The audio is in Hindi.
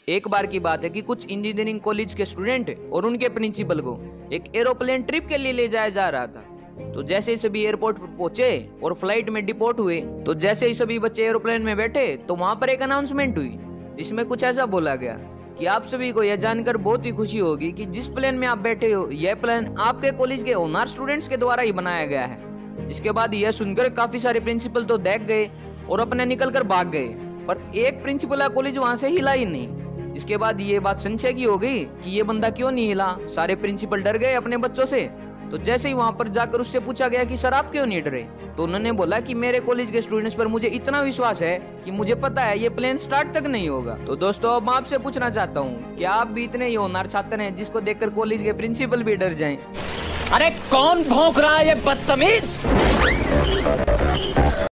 एक बार की बात है कि कुछ इंजीनियरिंग कॉलेज के स्टूडेंट और उनके प्रिंसिपल को एक एरोप्लेन ट्रिप के लिए ले जाया जा रहा था। तो जैसे ही सभी एयरपोर्ट पर पहुंचे और फ्लाइट में डिपोर्ट हुए, तो जैसे ही सभी बच्चे एरोप्लेन में बैठे तो वहां पर एक अनाउंसमेंट हुई जिसमें कुछ ऐसा बोला गया कि आप सभी को यह जानकर बहुत ही खुशी होगी कि जिस प्लेन में आप बैठे हो यह प्लेन आपके कॉलेज के ऑनर स्टूडेंट्स के द्वारा ही बनाया गया है। जिसके बाद यह सुनकर काफी सारे प्रिंसिपल तो देख गए और अपने निकल कर भाग गए, पर एक प्रिंसिपल कॉलेज वहां से हिला ही नहीं। जिसके बाद ये बात संशय की हो गई कि ये बंदा क्यों नहीं हिला। सारे प्रिंसिपल डर गए अपने बच्चों से। तो जैसे ही वहां पर जाकर उससे पूछा गया कि सर आप क्यों नहीं डरे, तो उन्होंने बोला कि मेरे कॉलेज के स्टूडेंट्स पर मुझे इतना विश्वास है कि मुझे पता है ये प्लेन स्टार्ट तक नहीं होगा। तो दोस्तों अब मैं आपसे पूछना चाहता हूँ, क्या आप भी इतने ही होनहार छात्र हैं जिसको देखकर कॉलेज के प्रिंसिपल भी डर जाएं? अरे कौन भौंक रहा है ये बदतमीज?